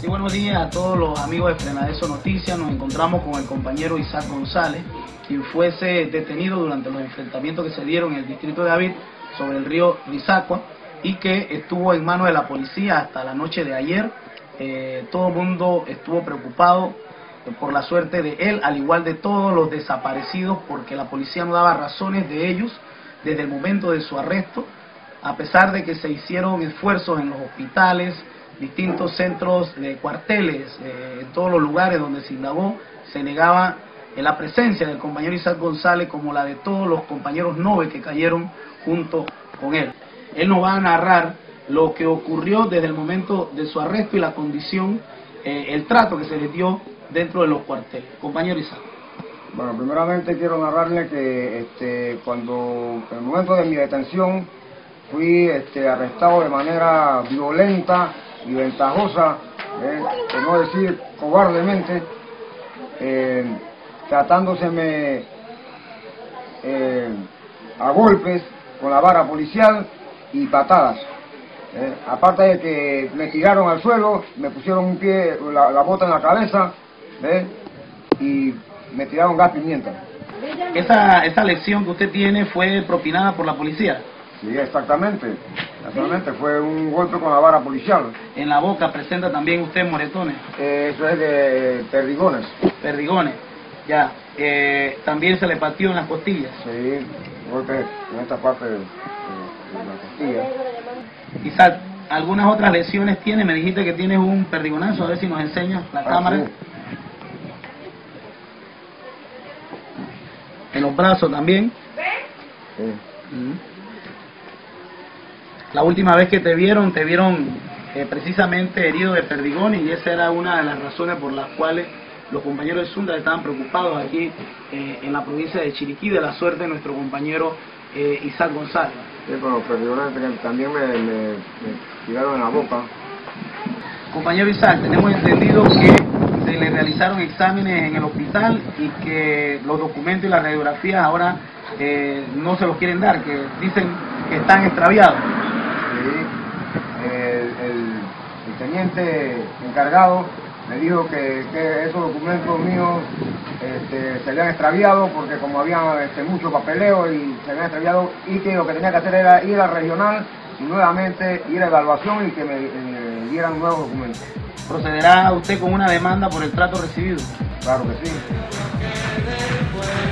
Sí, buenos días a todos los amigos de Frenadeso Noticias. Nos encontramos con el compañero Isaac González, quien fuese detenido durante los enfrentamientos que se dieron en el distrito de David sobre el río Risacua y que estuvo en manos de la policía hasta la noche de ayer. Todo el mundo estuvo preocupado por la suerte de él, al igual de todos los desaparecidos, porque la policía no daba razones de ellos desde el momento de su arresto, a pesar de que se hicieron esfuerzos en los hospitales, distintos centros de cuarteles, en todos los lugares donde se indagó, se negaba la presencia del compañero Isaac González como la de todos los compañeros Nobel que cayeron junto con él. Él nos va a narrar lo que ocurrió desde el momento de su arresto y la condición, el trato que se les dio dentro de los cuarteles. Compañero Isaac. Bueno, primeramente quiero narrarle que cuando en el momento de mi detención fui arrestado de manera violenta y ventajosa, por no decir cobardemente, tratándoseme a golpes con la vara policial y patadas. Aparte de que me tiraron al suelo, me pusieron un pie, la bota en la cabeza, y me tiraron gas pimienta. Esa lesión que usted tiene fue propinada por la policía. Sí, exactamente. Naturalmente fue un golpe con la vara policial. En la boca presenta también usted moretones. Eso es de perdigones. Perdigones, ya. También se le partió en las costillas. Sí, golpe en esta parte de la costilla. Isaac, ¿algunas otras lesiones tiene? Me dijiste que tienes un perdigonazo, a ver si nos enseñas la cámara. Sí. En los brazos también. Sí. La última vez que te vieron precisamente herido de perdigones, y esa era una de las razones por las cuales los compañeros de Sundra estaban preocupados aquí en la provincia de Chiriquí de la suerte de nuestro compañero Isaac González. Sí, con los perdigones también me tiraron en la boca. Compañero Isaac, tenemos entendido que se le realizaron exámenes en el hospital y que los documentos y las radiografías ahora no se los quieren dar, que dicen que están extraviados. Sí, el teniente encargado me dijo que esos documentos míos se habían extraviado porque como había mucho papeleo y se habían extraviado, y que lo que tenía que hacer era ir al regional y nuevamente ir a evaluación y que me dieran nuevos documentos. ¿Procederá usted con una demanda por el trato recibido? Claro que sí.